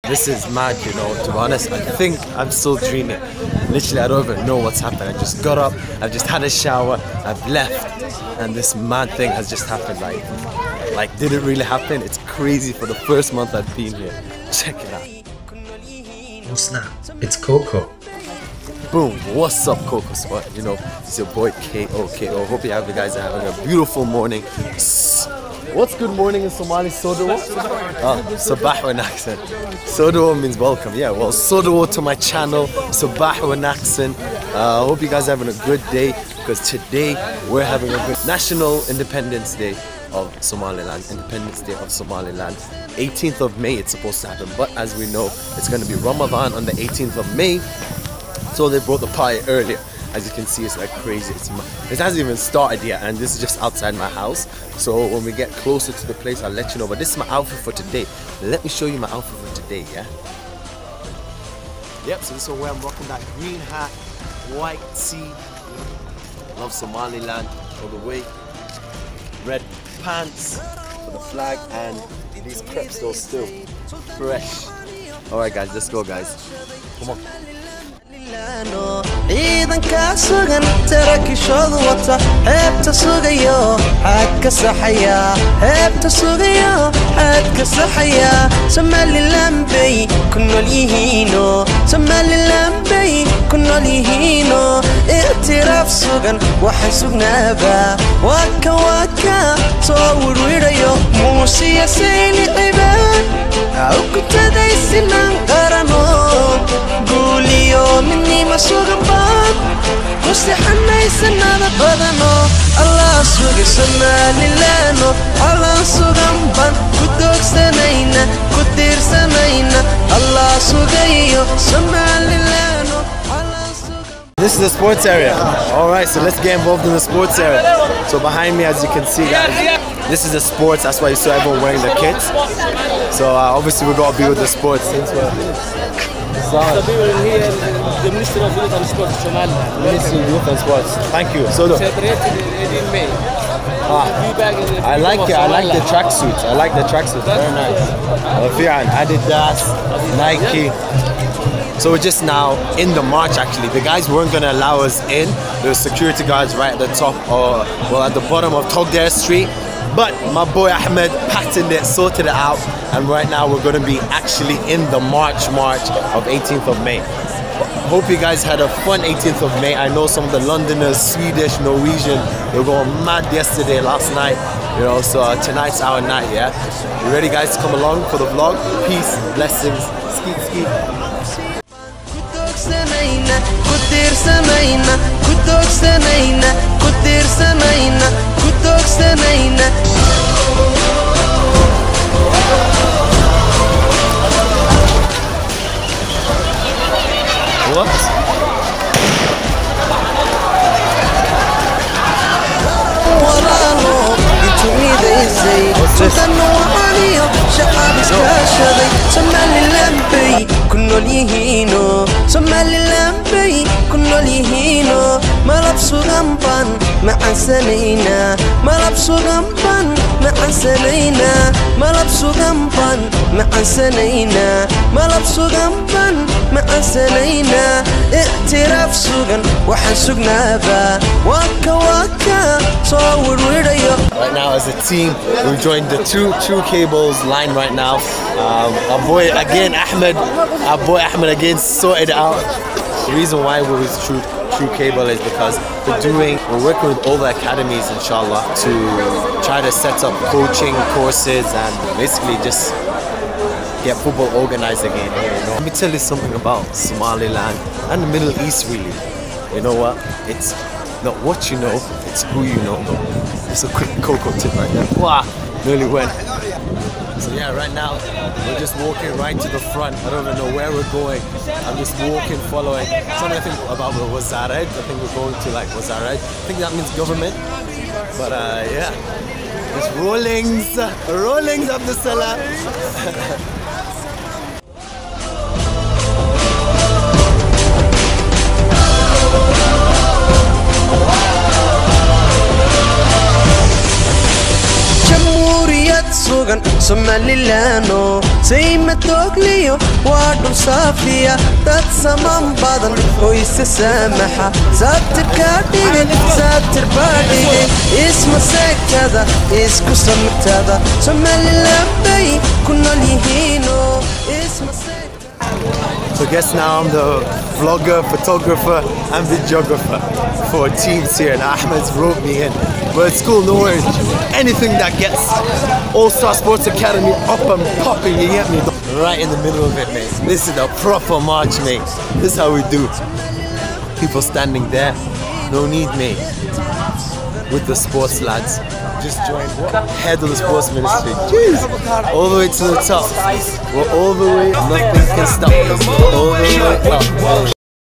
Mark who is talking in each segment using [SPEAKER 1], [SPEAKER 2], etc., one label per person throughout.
[SPEAKER 1] This is mad, you know, to be honest. I think I'm still dreaming. Literally, I don't even know what's happened. I just got up, I've just had a shower, I've left, and this mad thing has just happened. Like, did it really happen? It's crazy for the first month I've been here. Check it out.
[SPEAKER 2] Oh snap, it's KoKo.
[SPEAKER 1] Boom, what's up, KoKo Squad? You know, it's your boy K.O. Hope you guys are having a beautiful morning. What's good morning in Somali? Sodawo? Sabah wa naksan. Sodawo means welcome. Yeah, well, Sodawo to my channel. Sabah wa naksan. Hope you guys are having a good day, because today we're having a good National Independence Day of Somaliland. Independence Day of Somaliland. 18th of May it's supposed to happen, but as we know, it's going to be Ramadan on the 18th of May. So they brought the party earlier. As you can see, it's like crazy. It hasn't even started yet, and this is just outside my house. So when we get closer to the place, I'll let you know. But this is my outfit for today. Let me show you my outfit for today, yeah? Yep, so this is where I'm rocking that green hat, white tee. Love Somaliland all the way. Red pants for the flag, and these crepes though still fresh. Alright guys, let's go guys. Come on.
[SPEAKER 3] ciidanka sugan tarakishoodu wata heebta sugayo xadka saxaya heebta sugayo xadka saxaya Somaliland bay ku nool yihiino Somaliland bay ku nool yihiino i'tiraaf sugan waxay sugnaaba waka soo wirwirayo muusiya sayli cibaan aw kuntaday sinan qarano guuliyo minni masugan baan kusiixanaysanada badano Allah suga Somaliland Allah sugan baan ku doogsanayna ku tiirsanayna Allah sugayo Somaliland Allah sugan.
[SPEAKER 1] This is the sports area. Alright, so let's get involved in the sports area. So behind me, as you can see guys, this is the sports. That's why you saw everyone wearing the kits. So obviously we got to be with the sports since we're
[SPEAKER 4] the Minister of Youth and Sports, Somaliland.
[SPEAKER 1] Minister of Youth and Sports. Thank you. So
[SPEAKER 4] Celebrated in May.
[SPEAKER 1] I like it. I like the tracksuits. I like the tracksuits. Very nice. Adidas, Nike. So we're just now in the march actually. The guys weren't going to allow us in. There were security guards right at the top, or well at the bottom of Togdare Street. But my boy Ahmed patterned it, sorted it out, and right now we're going to be actually in the march of 18th of May. Hope you guys had a fun 18th of May. I know some of the Londoners, Swedish, Norwegian, they were going mad yesterday, last night, you know, so tonight's our night, yeah? You ready guys to come along for the vlog? Peace, blessings, skeet skeet. What?
[SPEAKER 3] Somaliland bay ku nool yihiino Somaliland bay ku nool yihiino malab sugan baan macansanayna malab sugan baan macansanayna malab sugan baan macansanayna malab sugan baan macansanayna i'tiraaf sugan waxaan sugnaaba waka soo wirwirayo.
[SPEAKER 1] Right now as a team we joined the two cables line right now. Our boy again Ahmed, again sorted it out. The reason why we're with True Cable is because we're working with all the academies inshallah to try to set up coaching courses and basically just get football organized again here, you know. Let me tell you something about Somaliland and the Middle East really. You know what? It's not what you know, it's who you know. It's a quick KoKo tip right there. Wow, nearly went. So yeah, right now we're just walking right to the front. I don't even know where we're going. I'm just walking, following. Something I think about Wazared. I think we're going to like Wazared. I think that means government. But yeah, it's rollings up the cellar.
[SPEAKER 3] Somaliland sayma toogliyo waa dhul saafiya dad saman badan oo isa saamaxa saabtirkaa dhigay saabtir baa dhigay isma seegtada isku samirtada Somaliland bay ku nool yihiino isma
[SPEAKER 1] So guess now I'm the vlogger, photographer and videographer for teams here, and Ahmed's wrote me in. But it's cool, no worries. Anything that gets All-Star Sports Academy up and popping, you get me? Right in the middle of it, mate. This is the proper march, mate. This is how we do. People standing there, no need, mate. With the sports lads. Just joined head of the sports ministry. Jeez. All the way to the top. We're all the way, nothing can stop us. All the way up.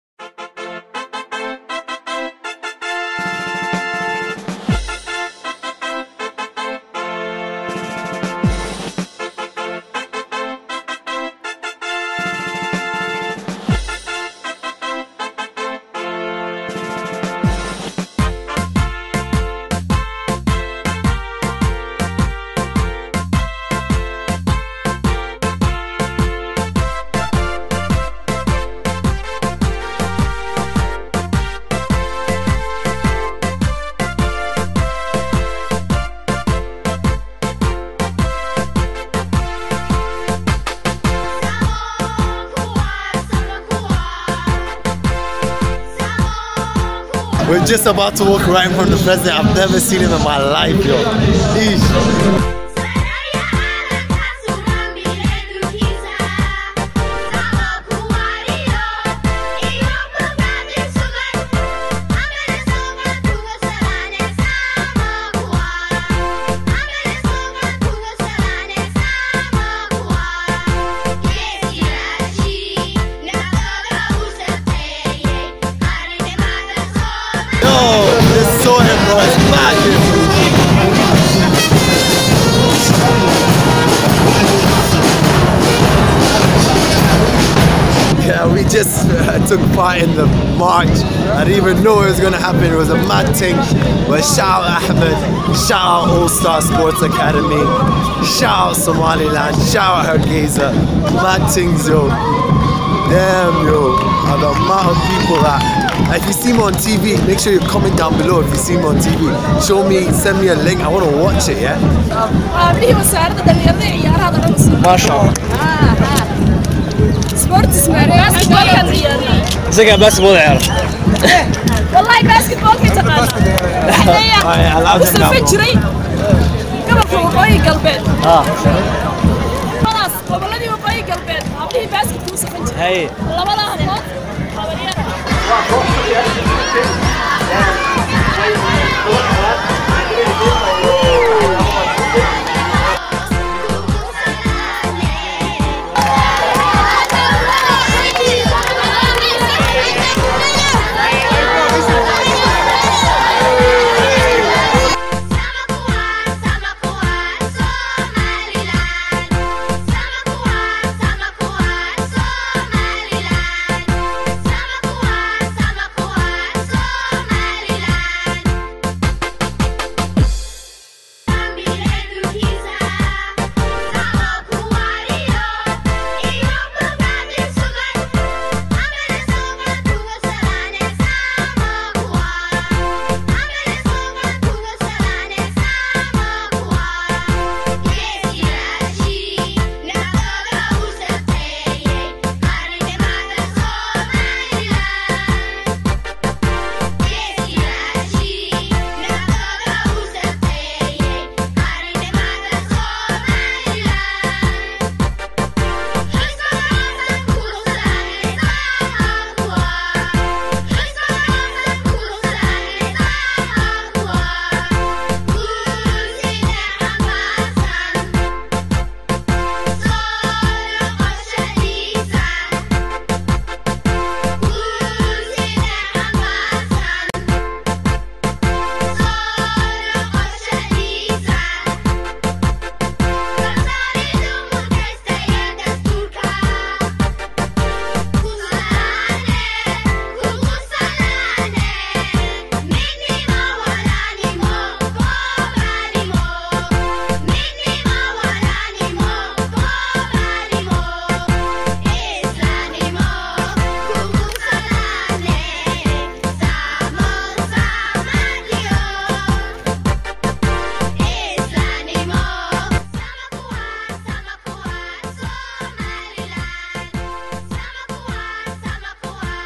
[SPEAKER 1] We're just about to walk right in front of the president. I've never seen him in my life, yo. Eesh. Just saw him, bro. It's magic. Yeah, we just took part in the march. I didn't even know it was gonna happen. It was a mad thing. But shout out Ahmed, shout out All-Star Sports Academy, shout out Somaliland, shout out Hargeisa. Mad things, yo. Damn, yo. And the amount of people that. If you see me on TV, make sure you comment down below if you see me on TV. Show me, send me a link. I want to watch it, yeah? MashaAllah. basketball يعرف.
[SPEAKER 5] والله basketball كتقال. وصل فجري. قبل وقوي قلبين. خلاص قبلني وقوي قلبين. أبغي basketball وصل فجري. هاي. والله ما لها هبط.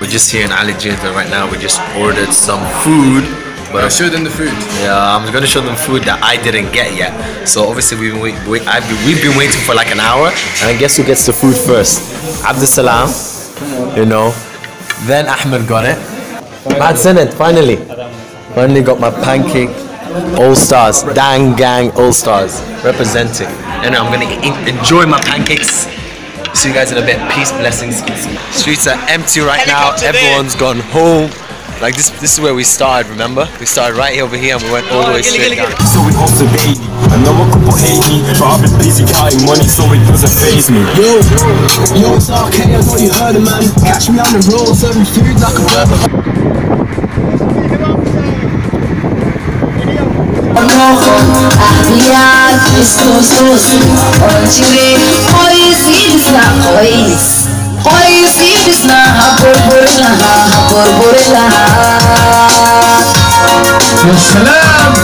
[SPEAKER 1] We're just here in Ali Jidda right now. We just ordered some food. But
[SPEAKER 6] show them the food.
[SPEAKER 1] Yeah, I'm gonna show them food that I didn't get yet. So obviously we've been waiting for like an hour, and I guess who gets the food first? Abdul Salam, you know. Then Ahmed got it. Mad Senate, finally got my pancake. All Stars, Dang Gang All Stars, representing. And I'm gonna enjoy my pancakes. See you guys in a bit. Peace, blessings. Streets are empty right now. Everyone's gone home. Like this is where we started, remember? We started right over here and we went all the way straight down.
[SPEAKER 7] So it hustle daily. I know a couple hate me, but I've been busy counting money so it doesn't faze me. Yo, it's okay, I know you heard it, man. Catch me on the road, serving food like a burger.
[SPEAKER 8] Salam.